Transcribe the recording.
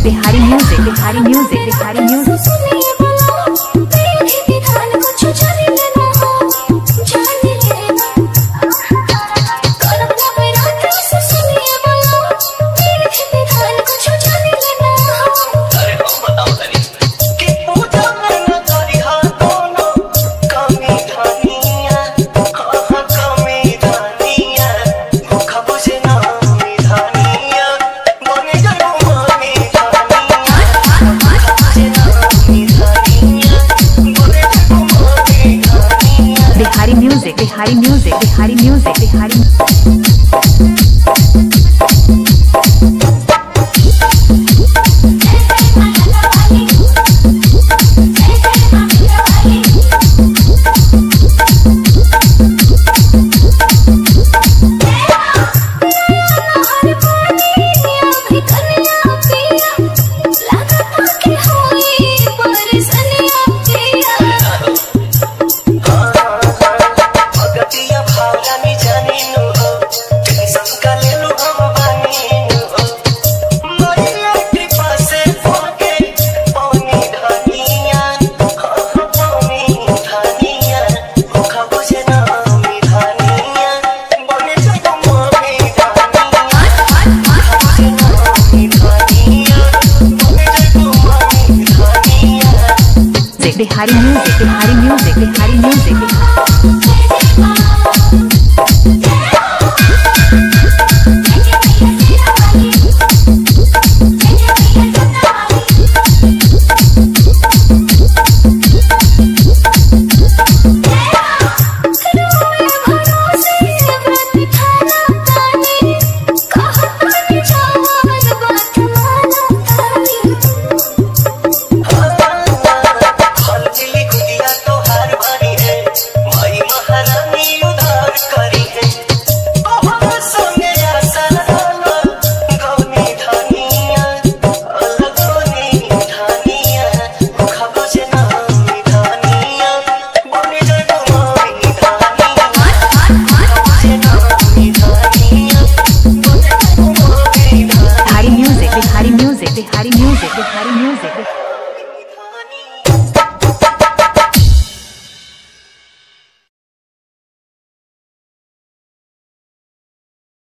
Bihari music, Bihari music, Bihari music. सुनिए बोलो तेरे विधान कुछ जाने लेना हो, जाने लेना करम नवरात्र से। सुनिए बोलो तेरे विधान कुछ जाने लेना हो। अरे हम बताओ तनी कि पूजा में न करी हा दोनों कमी धनिया, हाँ कमी धनिया, भूखा बुझे ना मी धनिया, बने जानो मामी धनिया, भूखा बुझे ना मी धनिया, बने जानो मामी धनिया। Bihari music, Bihari music, Bihari music, Bihari भगतिया भावरानी जानी नु हो, तेरी सबका ले लू हम बानी नु हो, मैया कृपा से होके पौनी धनिया, हाँ पौनी धनिया, भूखा बुझे ना मी धनिया, बने जानो मामी धनिया, भूखा बुझे ना मी धनिया, बने जानो मामी धनिया। Bihari music, Bihari music, Bihari music.